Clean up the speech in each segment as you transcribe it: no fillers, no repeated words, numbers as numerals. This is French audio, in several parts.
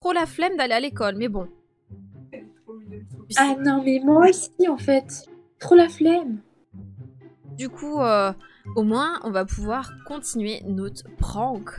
trop la flemme d'aller à l'école, mais bon. Ah non, mais moi aussi, en fait. Trop la flemme. Du coup, au moins, on va pouvoir continuer notre prank.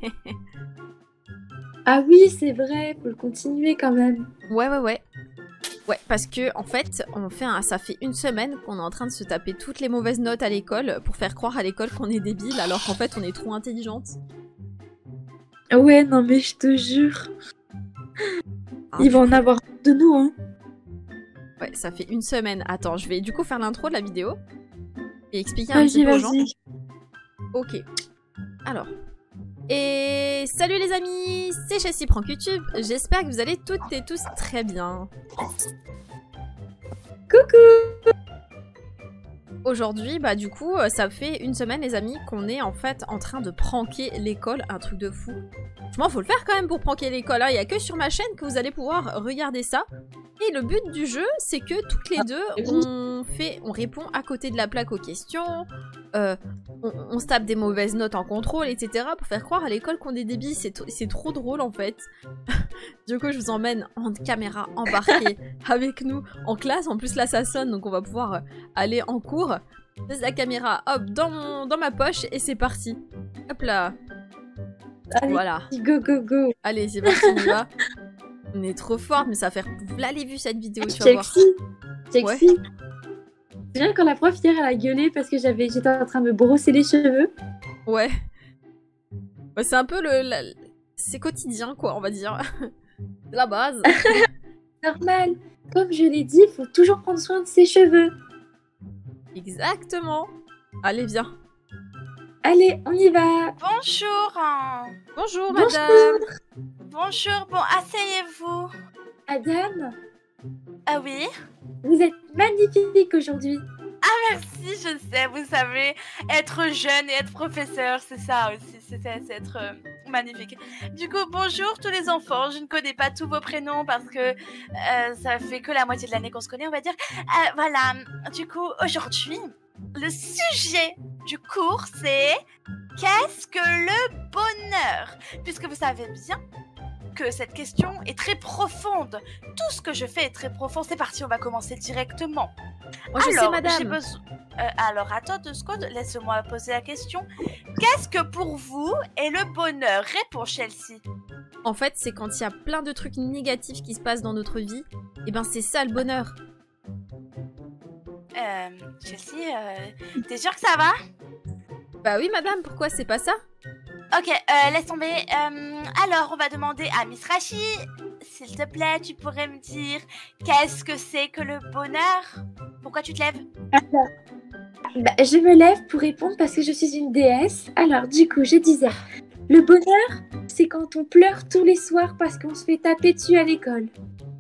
Ah oui, c'est vrai, faut le continuer quand même. Ouais. Ouais, parce que en fait, ça fait une semaine qu'on est en train de se taper toutes les mauvaises notes à l'école pour faire croire à l'école qu'on est débile, alors qu'en fait, on est trop intelligente. Ouais, non, mais je te jure. Ah, Il va en avoir de nous, hein. Ouais, ça fait une semaine. Attends, je vais du coup faire l'intro de la vidéo et expliquer un petit Vas-y, peu aux gens. vas-y. Ok. Alors. Et salut les amis, c'est Chelsea Prank YouTube. J'espère que vous allez toutes et tous très bien. Coucou. Aujourd'hui, bah du coup, ça fait une semaine les amis qu'on est en fait en train de pranker l'école, un truc de fou. Franchement, faut le faire quand même pour pranker l'école, hein. Il y a que sur ma chaîne que vous allez pouvoir regarder ça. Et le but du jeu, c'est que toutes les deux, on répond à côté de la plaque aux questions, on se tape des mauvaises notes en contrôle, etc. pour faire croire à l'école qu'on est débiles. C'est trop drôle en fait. Du coup, je vous emmène en caméra embarquée avec nous en classe. En plus, là, ça sonne, donc on va pouvoir aller en cours. Je laisse la caméra, hop, dans ma poche et c'est parti. Hop là. Allez, voilà. Go, go, go. Allez, c'est parti, on y va. On est trop forte, mais ça va faire... Vous l'avez vu cette vidéo, tu vas voir. Chelsea. Ouais. C'est bien quand la prof hier, elle a gueulé parce que j'étais en train de me brosser les cheveux. Ouais. Ouais, c'est un peu c'est quotidien, quoi, on va dire. C'est la base. Normal. Comme je l'ai dit, il faut toujours prendre soin de ses cheveux. Exactement. Allez, viens. Allez, on y va. Bonjour. Bonjour, Bonjour. madame. Bonjour, bon, asseyez-vous. Madame, Ah oui? vous êtes magnifique aujourd'hui. Merci, je sais, vous savez, être jeune et être professeur, c'est ça aussi, c'est être magnifique. Du coup, bonjour tous les enfants, je ne connais pas tous vos prénoms parce que ça fait que la moitié de l'année qu'on se connaît, on va dire. Voilà, du coup, aujourd'hui, le sujet du cours, c'est qu'est-ce que le bonheur? Puisque vous savez bien que cette question est très profonde. Tout ce que je fais est très profond. C'est parti, on va commencer directement. Oh, je sais, madame. Alors, attends 2 secondes, laisse-moi poser la question. Qu'est-ce que pour vous est le bonheur? Réponds, Chelsea. En fait, c'est quand il y a plein de trucs négatifs qui se passent dans notre vie, et ben c'est ça le bonheur. Chelsea, t'es sûre que ça va? Bah oui, madame, pourquoi c'est pas ça? Ok, laisse tomber. Alors, on va demander à Miss Rachi, s'il te plaît, tu pourrais me dire qu'est-ce que c'est que le bonheur? Pourquoi tu te lèves? Alors, je me lève pour répondre parce que je suis une déesse. Alors, du coup, je disais, le bonheur, c'est quand on pleure tous les soirs parce qu'on se fait taper dessus à l'école.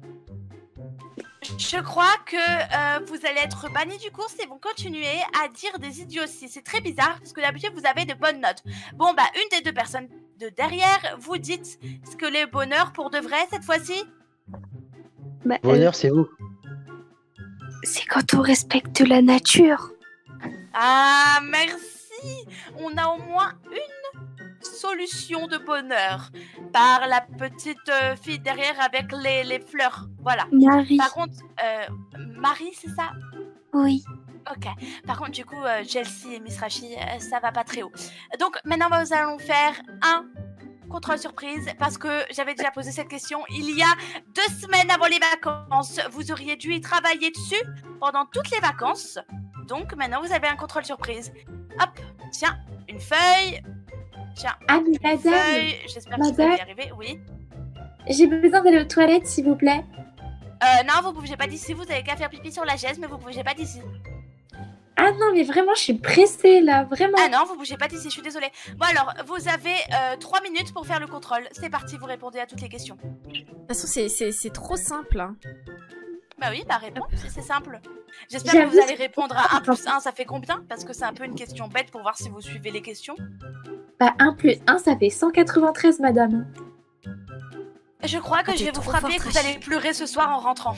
Je crois que vous allez être bannis du cours si vous continuez à dire des idioties. C'est très bizarre parce que d'habitude vous avez de bonnes notes. Bon bah une des deux personnes de derrière, vous dites ce que les bonheurs pour de vrai cette fois-ci. Bonheur, c'est vous. C'est quand on respecte la nature. Ah merci. On a au moins une solution de bonheur par la petite fille derrière avec les fleurs. Voilà. Marie. Par contre, Marie, c'est ça? Oui. Ok. Par contre, du coup, Chelsea et Miss Rachi, ça va pas très haut. Donc, maintenant, nous allons faire un contrôle surprise parce que j'avais déjà posé cette question il y a 2 semaines avant les vacances. Vous auriez dû y travailler dessus pendant toutes les vacances. Donc, maintenant, vous avez un contrôle surprise. Hop, tiens, une feuille. Tiens, Ah, mais une madame, feuille. J'espère que vous allez y arriver. Oui. j'ai besoin d'aller aux toilettes, s'il vous plaît. Non, vous bougez pas d'ici. Vous avez qu'à faire pipi sur la chaise, mais vous bougez pas d'ici. Ah non, mais vraiment, je suis pressée, là, vraiment. Ah non, vous bougez pas d'ici, je suis désolée. Bon alors, vous avez 3 minutes pour faire le contrôle. C'est parti, vous répondez à toutes les questions. De toute façon, c'est trop simple. Hein. Bah oui, bah réponds, c'est simple. J'espère J'avoue, que vous allez répondre à 1 plus 1, ça fait combien? Parce que c'est un peu une question bête pour voir si vous suivez les questions. Bah, 1 plus 1, ça fait 193, madame. Je crois que je vais vous frapper et que vous allez pleurer ce soir en rentrant.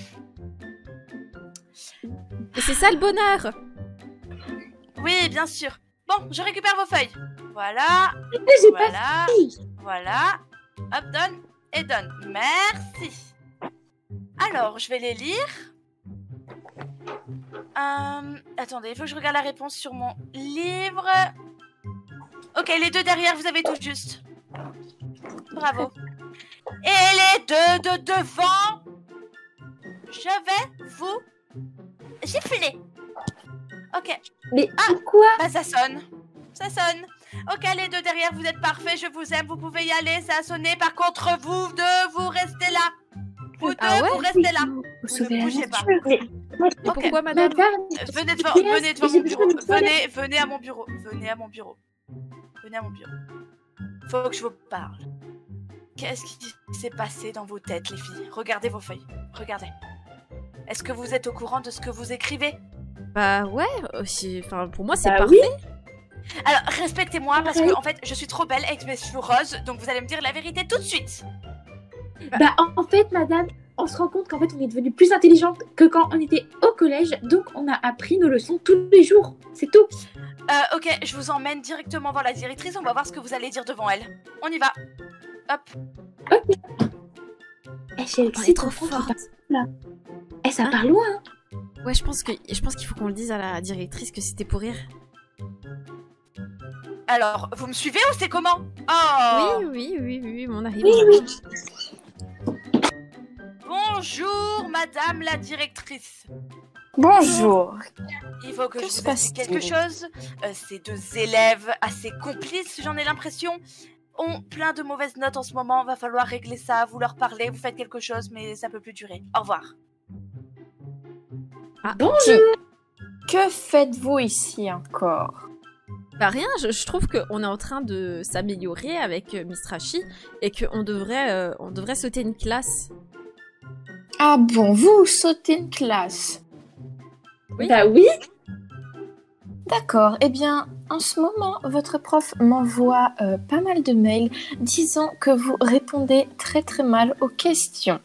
Et c'est ça le bonheur! Oui, bien sûr. Bon, je récupère vos feuilles. Voilà. J'ai Voilà. Voilà. Hop, donne. et donne. Merci. Alors, je vais les lire. Attendez, il faut que je regarde la réponse sur mon livre. Ok, les deux derrière, vous avez tout juste. Bravo. Et les deux de devant, je vais vous gifler. Ok. Mais pourquoi? Bah, ça sonne. Ça sonne. Ok, les deux derrière, vous êtes parfaits, je vous aime, vous pouvez y aller, ça a sonné. Par contre, vous deux, vous restez là. Vous deux, vous restez là. Vous ne bougez pas. Et pourquoi, madame? Venez devant mon bureau. Venez à mon bureau. Venez à mon bureau. Venez à mon bureau. Faut que je vous parle. Qu'est-ce qui s'est passé dans vos têtes, les filles? Regardez vos feuilles. Regardez. Est-ce que vous êtes au courant de ce que vous écrivez? Bah ouais, enfin, pour moi c'est Bah parfait. oui. Alors, respectez-moi parce que, en fait, je suis trop belle avec mes cheveux roses, donc vous allez me dire la vérité tout de suite. Bah en fait, madame, on se rend compte qu'en fait, on est devenu plus intelligente que quand on était au collège, donc on a appris nos leçons tous les jours. C'est tout. Ok, je vous emmène directement voir la directrice, on va voir ce que vous allez dire devant elle. On y va. Hop. Ok. Eh, chérie, Elle est trop forte. Eh, ça part loin, hein. Ouais, je pense qu'il faut qu'on le dise à la directrice que c'était pour rire. Alors, vous me suivez ou c'est comment? Oh. Oui, on arrive. Oui. Bonjour, madame la directrice. Bonjour. Il faut que Que je se vous explique quelque passe-t-il? chose. Ces deux élèves assez complices, j'en ai l'impression, ont plein de mauvaises notes en ce moment. Va falloir régler ça, vous leur parlez, vous faites quelque chose, mais ça peut plus durer. Au revoir. Bonjour. Que faites-vous ici encore? Bah rien, je trouve qu'on est en train de s'améliorer avec Miss Rachi et qu'on devrait sauter une classe. Ah bon, vous sautez une classe? Oui. Bah oui. D'accord, eh bien, en ce moment, votre prof m'envoie pas mal de mails disant que vous répondez très très mal aux questions.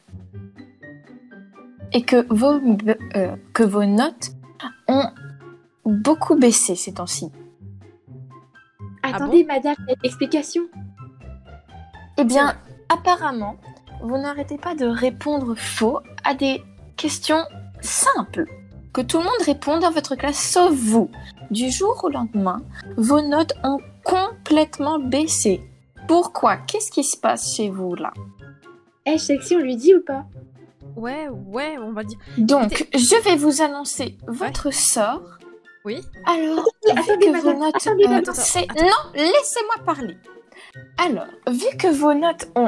Et que vos notes ont beaucoup baissé ces temps-ci. Attendez, madame, il y a une explication. Eh bien, apparemment, vous n'arrêtez pas de répondre faux à des questions simples que tout le monde répond dans votre classe, sauf vous. Du jour au lendemain, vos notes ont complètement baissé. Pourquoi? Qu'est-ce qui se passe chez vous, là? Eh, sexy, on lui dit ou pas? Ouais, on va dire. Donc, je vais vous annoncer votre sort. Oui. Alors, Attendez, vu que madame, vos notes... attendez, madame. Non, laissez-moi parler. Alors, vu que vos notes ont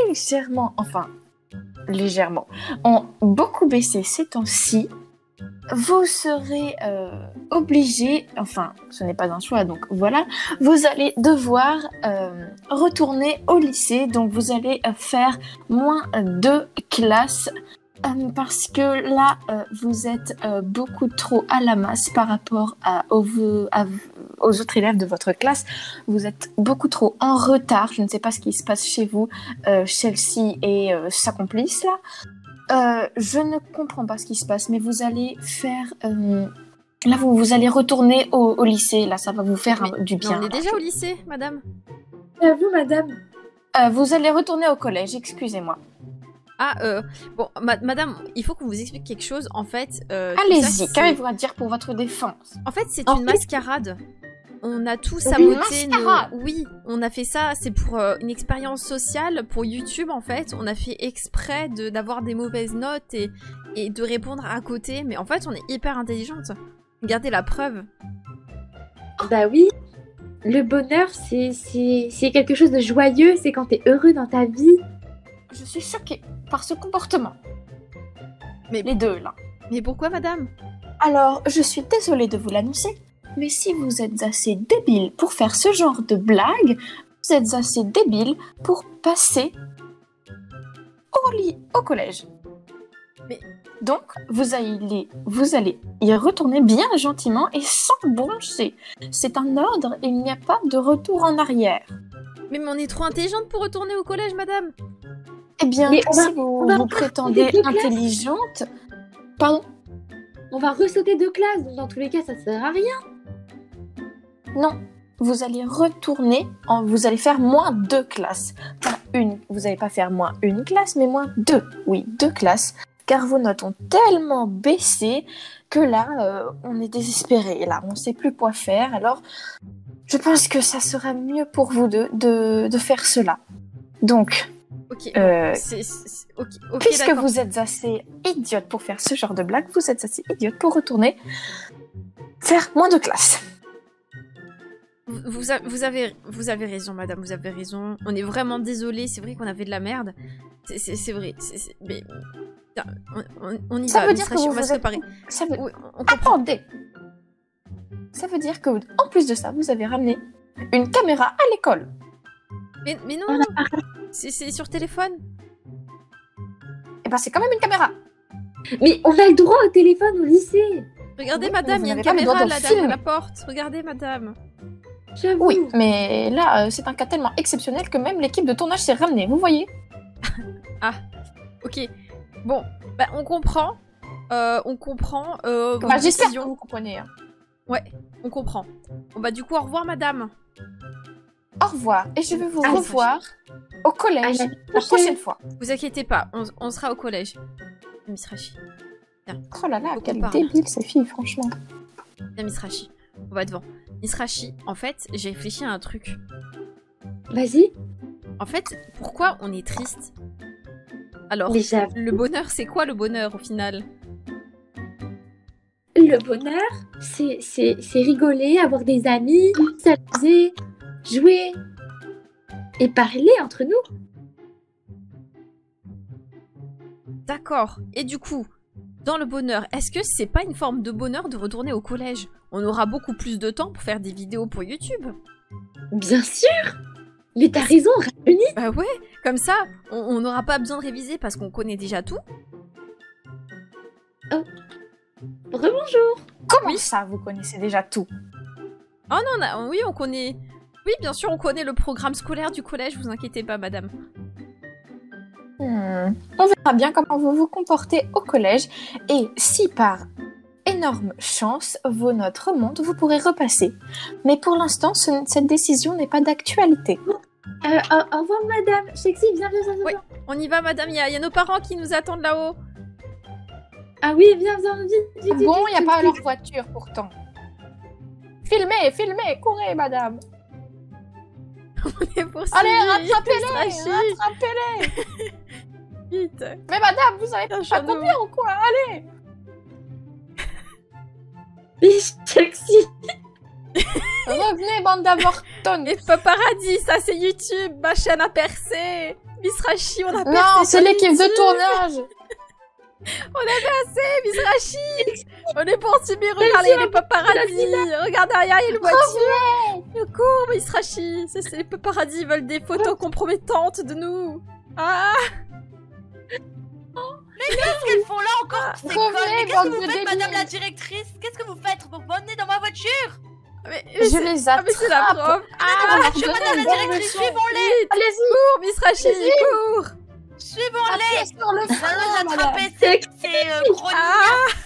légèrement, ont beaucoup baissé ces temps-ci, vous serez obligé, enfin, ce n'est pas un choix, donc voilà, vous allez devoir retourner au lycée, donc vous allez faire moins 2 classes, parce que là, vous êtes beaucoup trop à la masse par rapport aux autres élèves de votre classe. Vous êtes beaucoup trop en retard. Je ne sais pas ce qui se passe chez vous, Chelsea et sa complice là. Je ne comprends pas ce qui se passe, mais vous allez faire... là, vous allez retourner au lycée. Là, ça va vous faire du bien. On est déjà au lycée, madame. Vous, madame. Vous allez retourner au collège, excusez-moi. Bon, madame, il faut qu'on vous explique quelque chose. En fait, allez-y, qu'avez-vous à dire pour votre défense? En fait, c'est une mascarade. On a tous saboté Oui, on a fait ça, c'est pour une expérience sociale, pour YouTube en fait. On a fait exprès d'avoir des mauvaises notes et de répondre à côté. Mais en fait, on est hyper intelligente. Regardez la preuve. Bah oui. Le bonheur, c'est quelque chose de joyeux. C'est quand t'es heureux dans ta vie. Je suis choquée par ce comportement. Mais les deux, là. Mais pourquoi, madame? Alors, je suis désolée de vous l'annoncer, mais si vous êtes assez débile pour faire ce genre de blague, vous êtes assez débile pour passer au collège. Mais... Donc, vous allez y retourner bien gentiment et sans broncher. C'est un ordre et il n'y a pas de retour en arrière. Mais on est trop intelligente pour retourner au collège, madame. Eh bien, mais si vous prétendez intelligente... Pardon? On va ressauter 2 classes, donc dans tous les cas, ça sert à rien. Non, vous allez retourner, vous allez faire moins 2 classes. Voilà, vous n'allez pas faire moins une classe, mais moins 2. Oui, 2 classes. Car vos notes ont tellement baissé que là, on est désespéré. Là, on ne sait plus quoi faire. Alors, je pense que ça serait mieux pour vous de faire cela. Donc, Ok, puisque d'accord. vous êtes assez idiote pour faire ce genre de blague, vous êtes assez idiote pour retourner faire moins de classes. Vous avez raison, madame, vous avez raison. On est vraiment désolé, c'est vrai qu'on avait de la merde. C'est vrai, mais... Putain, on y Ça va, veut dire que on vous va se êtes- préparer. Ça veut... Oui, on comprend. Attendez. Ça veut dire que, en plus de ça, vous avez ramené une caméra à l'école. Mais non, On a c'est sur téléphone. Et ben, c'est quand même une caméra. Mais on a le droit au téléphone au lycée. Regardez, Oui, madame, vous il y a une n'avez pas le droit caméra de là derrière filmer. la porte. Regardez, madame. J'avoue. Oui, mais là, c'est un cas tellement exceptionnel que même l'équipe de tournage s'est ramenée, vous voyez. Ok. Bon, bah on comprend. On comprend. Vos Bah, j'espère que décisions. vous comprenez. Hein. On comprend. Bon bah du coup, au revoir, madame. Au revoir, et je vais vous Ah, revoir au À collège l'année la prochaine fois. Vous inquiétez pas, on sera au collège. Miss Rachi. Oh là là, Faut qu'on quelle parle. débile ces filles, franchement. Viens, Miss Rachi. On va devant. Miss Rachi, en fait, j'ai réfléchi à un truc. Vas-y. En fait, pourquoi on est triste? Alors, Mais j'avoue, le bonheur, c'est quoi le bonheur au final? le bonheur, c'est rigoler, avoir des amis, s'amuser, jouer et parler entre nous. D'accord. Et du coup, dans le bonheur, est-ce que c'est pas une forme de bonheur de retourner au collège? On aura beaucoup plus de temps pour faire des vidéos pour YouTube. Bien sûr. Mais t'as raison, Rani. Bah ouais, comme ça, on n'aura pas besoin de réviser parce qu'on connaît déjà tout. Rebonjour. Comment Oui. ça, vous connaissez déjà tout? Oh non, oui, on connaît... Oui, bien sûr, on connaît le programme scolaire du collège, vous inquiétez pas, madame. On verra bien comment vous vous comportez au collège, et si par énorme chance vos notes remontent, vous pourrez repasser. Mais pour l'instant, cette décision n'est pas d'actualité. Au revoir, madame. Shexy, viens. Oui. On y va, madame, il y a nos parents qui nous attendent là-haut. Ah oui, viens, vite. Bon, il n'y a pas leur voiture pourtant. Filmez, courez, madame. On est poursuivis. Allez, rattrapez-les, Miss Rachi. rattrapez-les. Vite. Mais madame, vous savez Un pas château. conduire ou quoi? Allez. Mais Shexy. Revenez, bande d'avortons. Et paparazzi, ça c'est YouTube, ma chaîne a percé. Miss Rachi, on a percé. Non, c'est sur l'équipe YouTube. de tournage. Miss Rachi. On est poursuivis, regardez les paparazzi. Regarde derrière, il y a une voiture. Le cours, Miss Rachi. C'est les paparazzi veulent des photos compromettantes de nous. Ah. Qu'est-ce qu'elles font là encore ces revenez, connes? Mais qu'est-ce bande que vous de faites, madame débiles. la directrice? Qu'est-ce que vous faites? Vous venez dans ma voiture? Mais Je les ah, mais c'est la attrape. prof. Ah, Je madame la directrice, suivons-les! vite. Allez-y, Cours, Miss Rachi, Allez-y. cours. Suivons-les! appuyez sur le Nous allons frein, madame. attraper ces gros Ah.